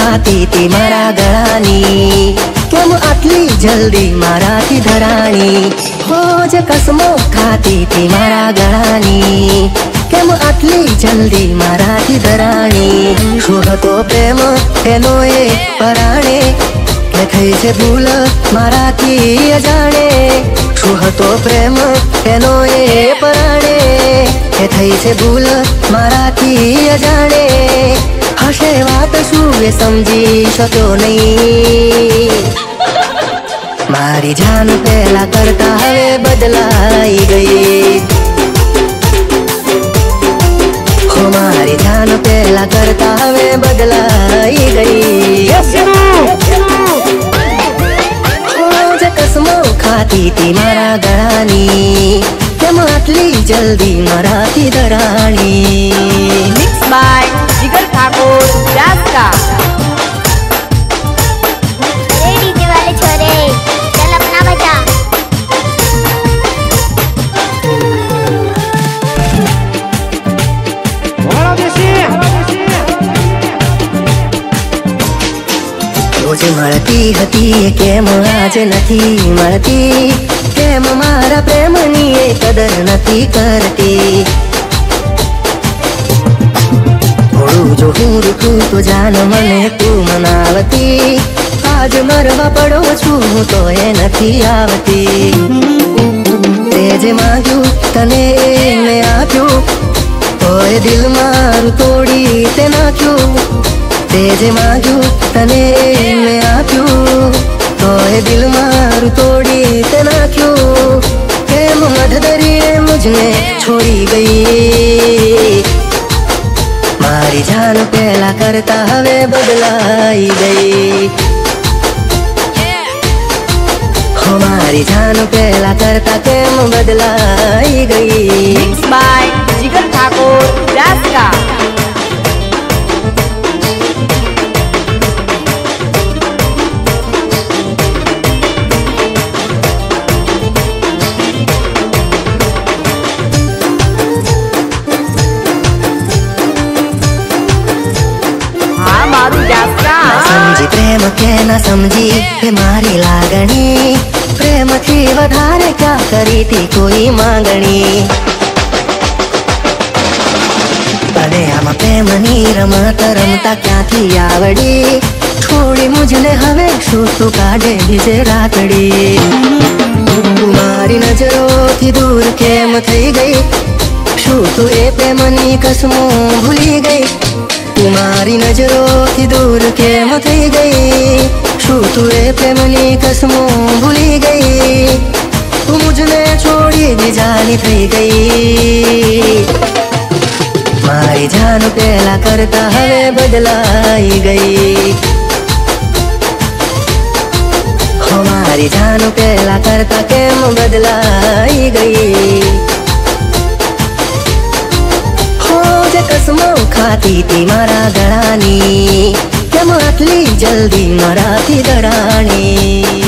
खाती थी मारा गळानी, केम आटली जल्दी माराथी धराणी। हो जे कसमो खाती थी मारा गळानी, केम आटली जल्दी माराथी धराणी। शू हतो प्रेम एनो ए पराणे, के थई छे भूल माराथी अजाणे। शू हतो प्रेम एनो ए पराणे, के थई छे भूल माराथी अजाणे। हशे वात शू ए समजी शक्यो नहीं, मारी जान पहला करता हवे बदलाई गई। हो मारी जान पहला करता हवे बदलाई गई। हो जे कसमो खाती थी मारा गळानी, केम आटली जल्दी माराथी धराणी। मिक्स बाय जिगर ठाकुर जास्का। डीजे वाले छोरे चल अपना बजा। रोज मळती हती केम आज नथी मळती, केम मारा प्रेमनी ए कदर नथी करती। थोड़ू जो हूँ रुकू तो जान मने तू मनावती, आज मरवा पड़ो छू तो ए नथी आवती। तेजे मांग्यू तने मैं आप्यू, तोए दिल मारू तोड़ी ते नाख्यू। तेजे मांग्यू तने मैं आप्यू, तोए दिल मारू तोड़ी ते नाख्यू। केम मधदरिए मुझने छोड़ी गई, मारी जान पहला करता हवे बदलाई गई। हो मारी जान पहला करता केम बदलाई गई। मिक्स बाय जिगर ठाकुर जास्का। समझी प्रेम के न समझी हे मारी लागणी, प्रेम थी वधारे क्या करी थी कोई मांगणी। अरे आम प्रेमनी रमत रमता क्या थी आवड़ी, छोड़ी मुझने हवे शू तू काढे बीजे रातड़ी। तुम्हारी नजरों थी दूर केम थई गई, शू तू ए प्रेमनी कसमों भूली गई। तुम्हारी नजरों की दूर केम थई गई, शू तू ए प्रेमनी कसमों भूली गई। तू मुझने छोड़ी भी जानी थई गई, मारी जान पहला करता हवे बदलाई गई। हो मारी जान पहला करता केम बदलाई गई। कसमो खाती थी मारा गळानी, केम आटली जल्दी माराथी धराणी।